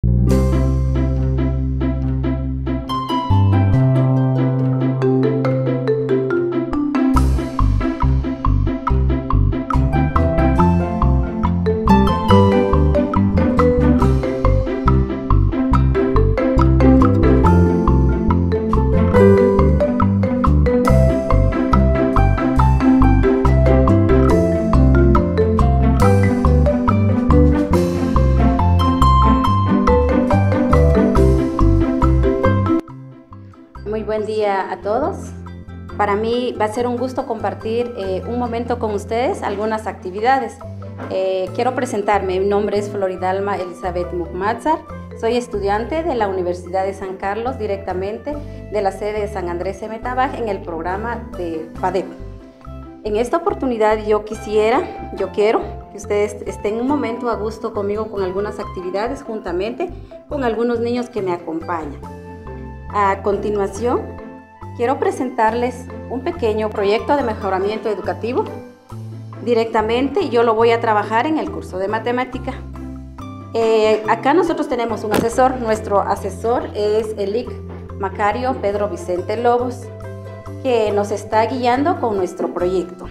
Muy buen día a todos. Para mí va a ser un gusto compartir un momento con ustedes, algunas actividades. Quiero presentarme, mi nombre es Floridalma Elizabeth Mukhmadzar, soy estudiante de la Universidad de San Carlos, directamente de la sede de San Andrés Emetabaj en el programa de PADEP. En esta oportunidad yo quiero que ustedes estén un momento a gusto conmigo con algunas actividades, juntamente con algunos niños que me acompañan. A continuación, quiero presentarles un pequeño proyecto de mejoramiento educativo. Directamente yo lo voy a trabajar en el curso de matemática. Acá nosotros tenemos un asesor. Nuestro asesor es el IC Macario Pedro Vicente Lobos, que nos está guiando con nuestro proyecto.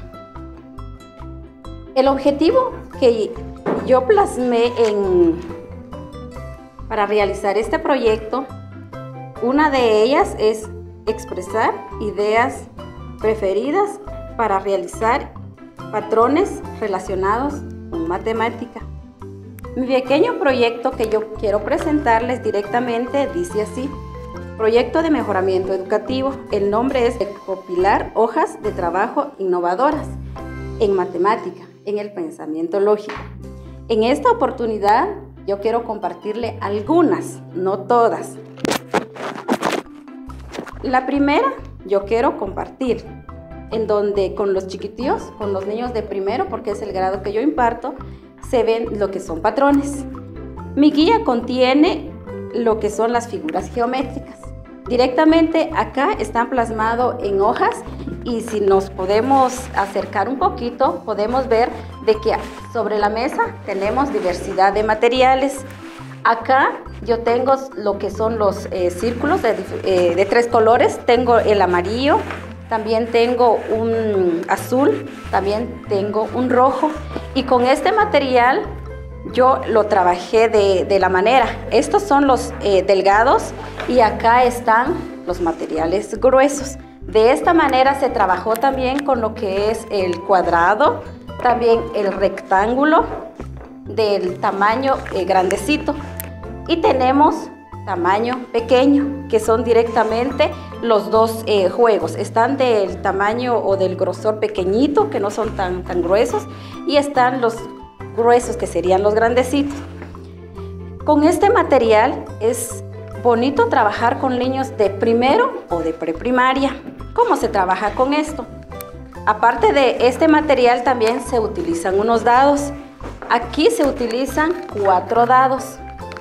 El objetivo que yo plasmé para realizar este proyecto, una de ellas es expresar ideas preferidas para realizar patrones relacionados con matemática. Mi pequeño proyecto que yo quiero presentarles directamente dice así: Proyecto de mejoramiento educativo. El nombre es recopilar hojas de trabajo innovadoras en matemática, en el pensamiento lógico. En esta oportunidad yo quiero compartirle algunas, no todas. La primera yo quiero compartir, en donde con los chiquitillos, con los niños de primero, porque es el grado que yo imparto, se ven lo que son patrones. Mi guía contiene lo que son las figuras geométricas. Directamente acá están plasmados en hojas, y si nos podemos acercar un poquito, podemos ver de que sobre la mesa tenemos diversidad de materiales. Acá yo tengo lo que son los círculos de tres colores. Tengo el amarillo, también tengo un azul, también tengo un rojo. Y con este material yo lo trabajé de la manera. Estos son los delgados y acá están los materiales gruesos. De esta manera se trabajó también con lo que es el cuadrado, también el rectángulo del tamaño grandecito, y tenemos tamaño pequeño, que son directamente los dos juegos. Están del tamaño o del grosor pequeñito, que no son tan gruesos, y están los gruesos, que serían los grandecitos. Con este material es bonito trabajar con niños de primero o de preprimaria. ¿Cómo se trabaja con esto? Aparte de este material, también se utilizan unos dados. Aquí se utilizan 4 dados,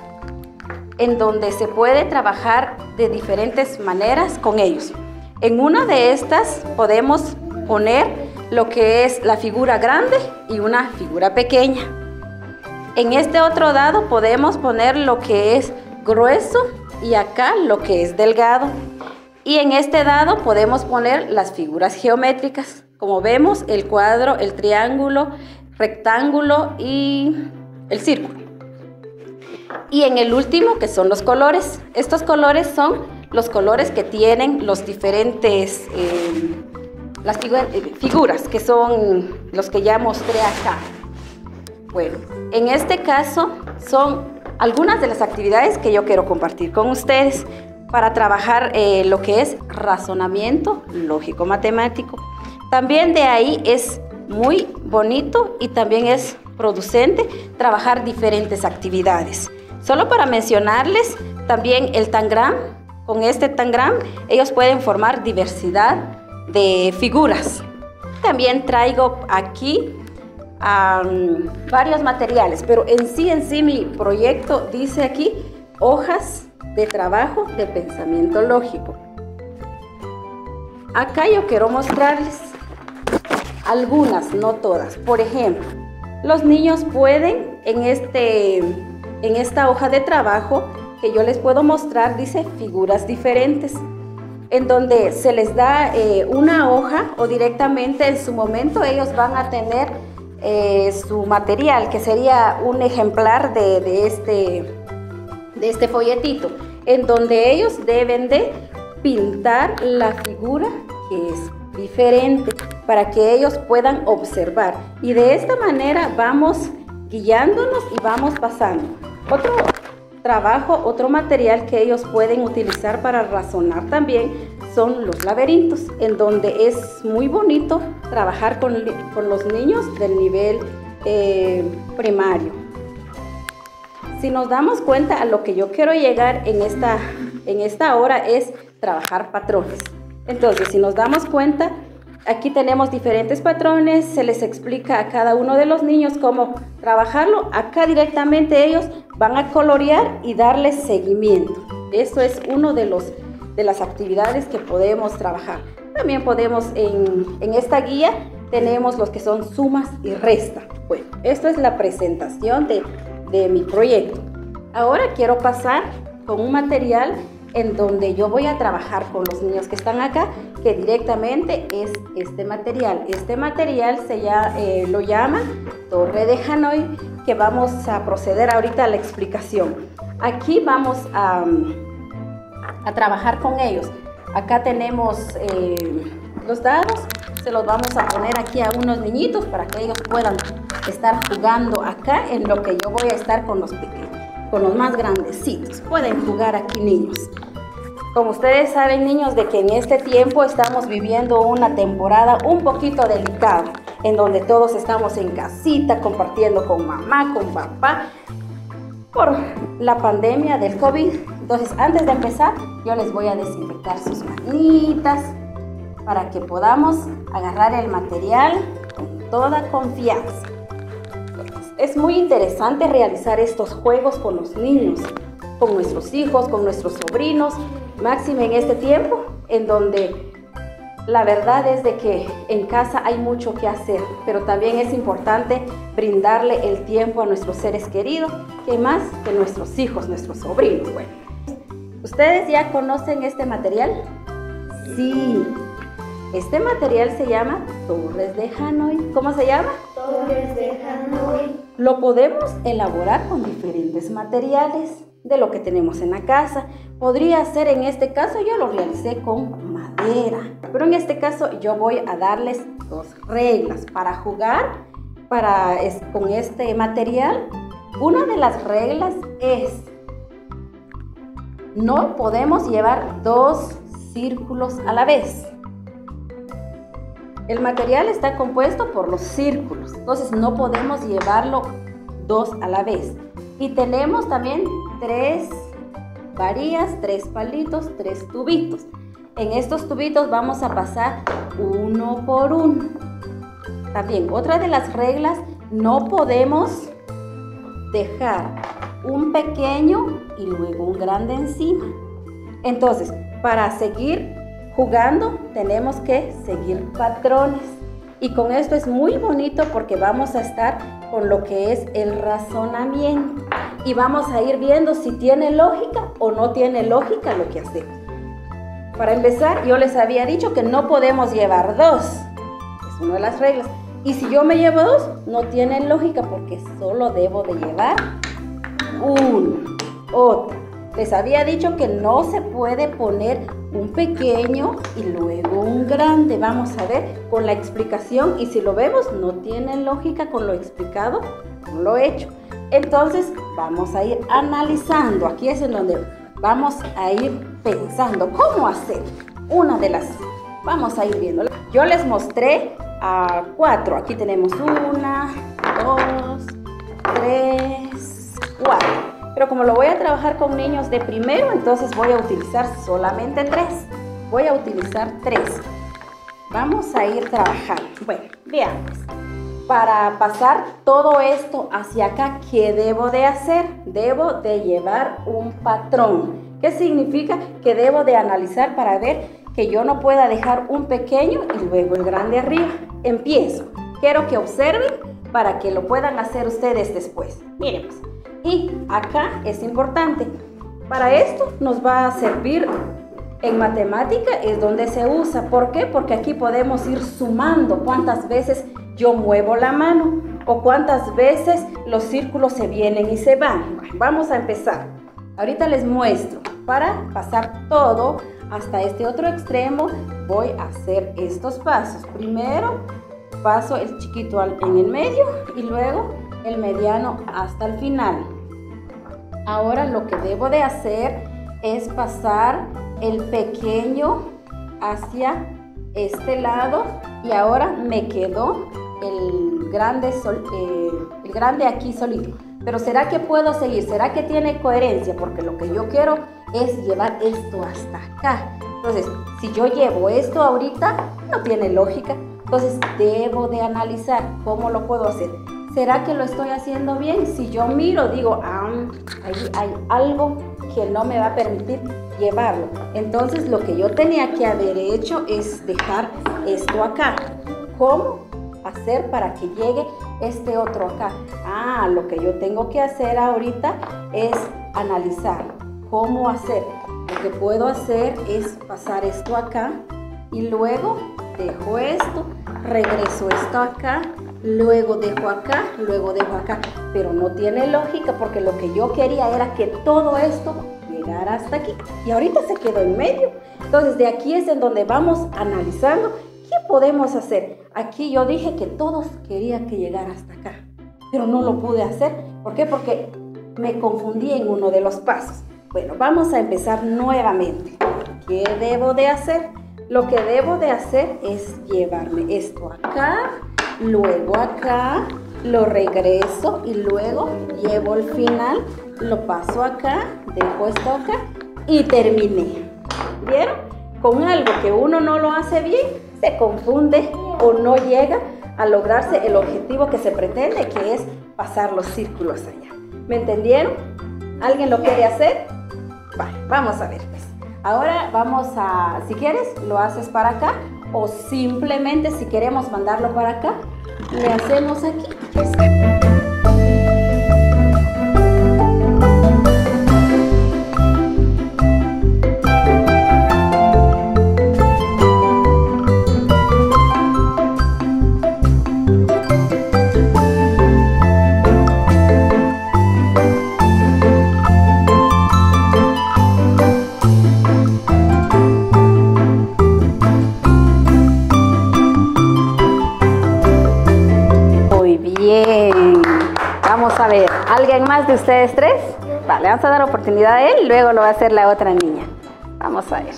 en donde se puede trabajar de diferentes maneras con ellos. En una de estas podemos poner lo que es la figura grande y una figura pequeña. En este otro dado podemos poner lo que es grueso y acá lo que es delgado. Y en este dado podemos poner las figuras geométricas, como vemos, el cuadro, el triángulo, rectángulo y el círculo. Y en el último, que son los colores. Estos colores son los colores que tienen los diferentes las figuras, que son los que ya mostré acá. Bueno, en este caso son algunas de las actividades que yo quiero compartir con ustedes para trabajar lo que es razonamiento lógico matemático. También de ahí es muy bonito y también es producente trabajar diferentes actividades. Solo para mencionarles también el tangram. Con este tangram ellos pueden formar diversidad de figuras. También traigo aquí varios materiales, pero en sí mi proyecto dice aquí hojas de trabajo de pensamiento lógico. Acá yo quiero mostrarles algunas, no todas. Por ejemplo, los niños pueden en este en esta hoja de trabajo que yo les puedo mostrar, dice figuras diferentes, en donde se les da una hoja o directamente en su momento ellos van a tener su material, que sería un ejemplar de este folletito, en donde ellos deben de pintar la figura que es diferente para que ellos puedan observar, y de esta manera vamos guiándonos y vamos pasando. Otro trabajo, otro material que ellos pueden utilizar para razonar también son los laberintos, en donde es muy bonito trabajar con los niños del nivel primario. Si nos damos cuenta, a lo que yo quiero llegar en esta hora es trabajar patrones. Entonces, si nos damos cuenta, aquí tenemos diferentes patrones, se les explica a cada uno de los niños cómo trabajarlo. Acá directamente ellos van a colorear y darle seguimiento. Esto es uno de las actividades que podemos trabajar. También podemos, en esta guía, tenemos los que son sumas y resta. Bueno, esto es la presentación de mi proyecto. Ahora quiero pasar con un material en donde yo voy a trabajar con los niños que están acá, que directamente es este material. Este material lo llaman Torre de Hanoi, que vamos a proceder ahorita a la explicación. Aquí vamos a trabajar con ellos. Acá tenemos los dados, se los vamos a poner aquí a unos niñitos para que ellos puedan estar jugando acá, en lo que yo voy a estar con los pequeños, con los más grandecitos. Pueden jugar aquí, niños. Como ustedes saben, niños, de que en este tiempo estamos viviendo una temporada un poquito delicada, en donde todos estamos en casita, compartiendo con mamá, con papá, por la pandemia del COVID. Entonces, antes de empezar, yo les voy a desinfectar sus manitas para que podamos agarrar el material con toda confianza. Es muy interesante realizar estos juegos con los niños, con nuestros hijos, con nuestros sobrinos, máxime en este tiempo en donde la verdad es de que en casa hay mucho que hacer, pero también es importante brindarle el tiempo a nuestros seres queridos, que más que nuestros hijos, nuestros sobrinos. Bueno, ¿ustedes ya conocen este material? Sí, este material se llama Torres de Hanoi. ¿Cómo se llama? Torres de Hanoi. Lo podemos elaborar con diferentes materiales de lo que tenemos en la casa. Podría ser, en este caso yo lo realicé con madera, pero en este caso yo voy a darles dos reglas para jugar con este material. Una de las reglas es: no podemos llevar dos círculos a la vez. El material está compuesto por los círculos, entonces no podemos llevarlo dos a la vez. Y tenemos también 3 varillas, 3 palitos, 3 tubitos. En estos tubitos vamos a pasar uno por uno. También, otra de las reglas, no podemos dejar un pequeño y luego un grande encima. Entonces, para seguir jugando, tenemos que seguir patrones. Y con esto es muy bonito porque vamos a estar con lo que es el razonamiento. Y vamos a ir viendo si tiene lógica o no tiene lógica lo que hacemos. Para empezar, yo les había dicho que no podemos llevar dos. Es una de las reglas. Y si yo me llevo dos, no tiene lógica porque solo debo de llevar uno. Otra. Les había dicho que no se puede poner un pequeño y luego un grande. Vamos a ver con la explicación, y si lo vemos no tiene lógica con lo explicado, no lo he hecho. Entonces vamos a ir analizando. Aquí es en donde vamos a ir pensando cómo hacer vamos a ir viendo. Yo les mostré a 4. Aquí tenemos 1, 2, 3, 4. Pero como lo voy a trabajar con niños de primero, entonces voy a utilizar solamente 3. Voy a utilizar 3. Vamos a ir trabajando. Bueno, veamos. Para pasar todo esto hacia acá, ¿qué debo de hacer? Debo de llevar un patrón. ¿Qué significa? Que debo de analizar para ver que yo no pueda dejar un pequeño y luego el grande arriba. Empiezo. Quiero que observen para que lo puedan hacer ustedes después. Miren, pues, Y acá es importante. Para esto nos va a servir en matemática, es donde se usa. ¿Por qué? Porque aquí podemos ir sumando cuántas veces yo muevo la mano o cuántas veces los círculos se vienen y se van. Vamos a empezar. Ahorita les muestro. Para pasar todo hasta este otro extremo, voy a hacer estos pasos. Primero paso el chiquito en el medio y luego el mediano hasta el final. Ahora lo que debo de hacer es pasar el pequeño hacia este lado y ahora me quedó el grande aquí solito. Pero ¿será que puedo seguir? ¿Será que tiene coherencia? Porque lo que yo quiero es llevar esto hasta acá. Entonces, si yo llevo esto ahorita, no tiene lógica. Entonces, debo de analizar cómo lo puedo hacer. ¿Será que lo estoy haciendo bien? Si yo miro, digo, ahí hay algo que no me va a permitir llevarlo. Entonces, lo que yo tenía que haber hecho es dejar esto acá. ¿Cómo hacer para que llegue este otro acá? Lo que yo tengo que hacer ahorita es analizar cómo hacer. Lo que puedo hacer es pasar esto acá y luego dejo esto, regreso esto acá, luego dejo acá, luego dejo acá. Pero no tiene lógica porque lo que yo quería era que todo esto llegara hasta aquí. Y ahorita se quedó en medio. Entonces de aquí es en donde vamos analizando qué podemos hacer. Aquí yo dije que todos querían que llegara hasta acá, pero no lo pude hacer. ¿Por qué? Porque me confundí en uno de los pasos. Bueno, vamos a empezar nuevamente. ¿Qué debo de hacer? Lo que debo de hacer es llevarme esto acá, luego acá, lo regreso y luego llevo el final, lo paso acá, dejo esto acá y terminé. ¿Vieron? Con algo que uno no lo hace bien, se confunde o no llega a lograrse el objetivo que se pretende, que es pasar los círculos allá. ¿Me entendieron? ¿Alguien lo quiere hacer? Vale, vamos a ver pues. Ahora vamos a, si quieres, lo haces para acá o simplemente si queremos mandarlo para acá, le hacemos aquí. Ya está. Vamos a ver, ¿alguien más de ustedes tres? Vale, vamos a dar oportunidad a él y luego lo va a hacer la otra niña. Vamos a ver.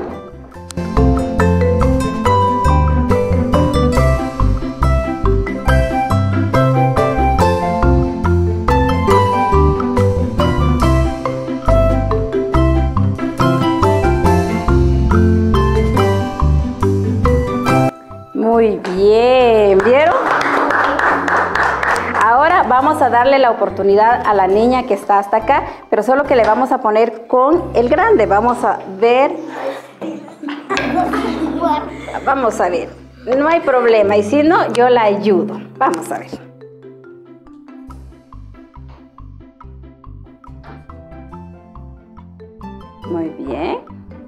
Muy bien, ¿vieron? Ahora vamos a darle la oportunidad a la niña que está hasta acá, pero solo que le vamos a poner con el grande. Vamos a ver. Vamos a ver. No hay problema y si no, yo la ayudo. Vamos a ver. Muy bien.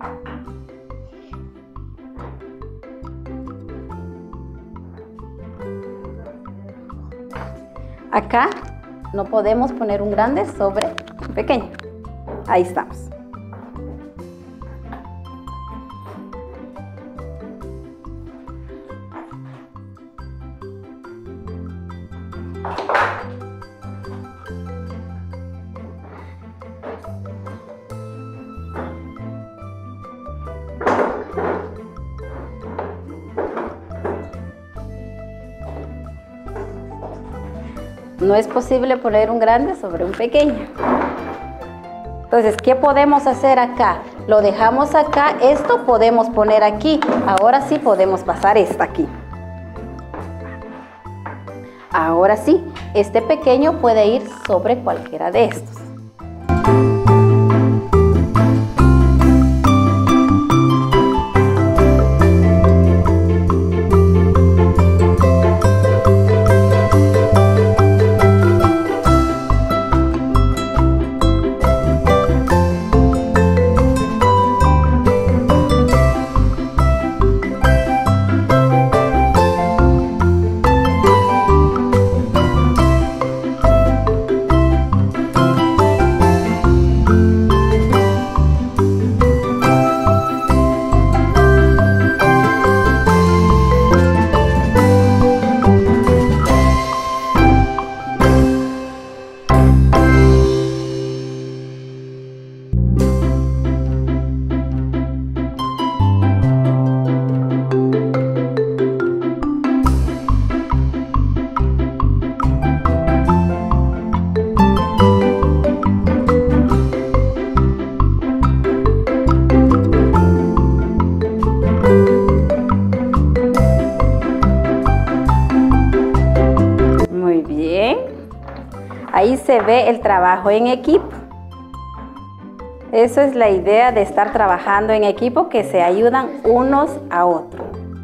Acá no podemos poner un grande sobre un pequeño. Ahí estamos. No es posible poner un grande sobre un pequeño. Entonces, ¿qué podemos hacer acá? Lo dejamos acá, esto podemos poner aquí. Ahora sí podemos pasar esta aquí. Ahora sí, este pequeño puede ir sobre cualquiera de estos. se ve el trabajo en equipo. Eso es la idea de estar trabajando en equipo, que se ayudan unos a otros.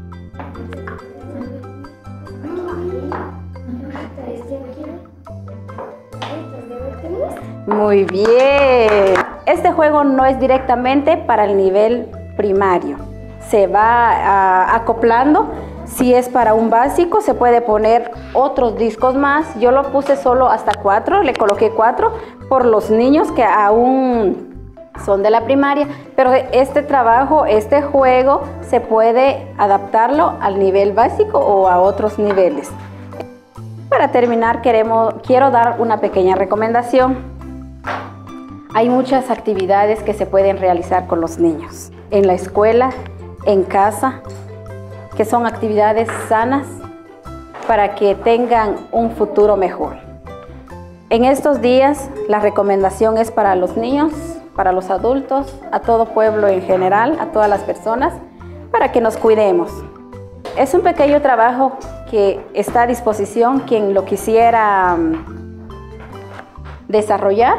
Muy bien. Este juego no es directamente para el nivel primario. Se va acoplando. Si es para un básico, se puede poner otros discos más. Yo lo puse solo hasta 4, le coloqué 4 por los niños que aún son de la primaria, pero este trabajo, este juego, se puede adaptarlo al nivel básico o a otros niveles. Para terminar, quiero dar una pequeña recomendación. Hay muchas actividades que se pueden realizar con los niños, en la escuela, en casa, que son actividades sanas para que tengan un futuro mejor. En estos días, la recomendación es para los niños, para los adultos, a todo pueblo en general, a todas las personas, para que nos cuidemos. Es un pequeño trabajo que está a disposición quien lo quisiera desarrollar.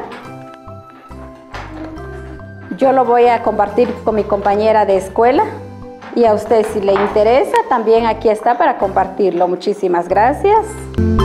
Yo lo voy a compartir con mi compañera de escuela y a usted, si le interesa, también aquí está para compartirlo. Muchísimas gracias.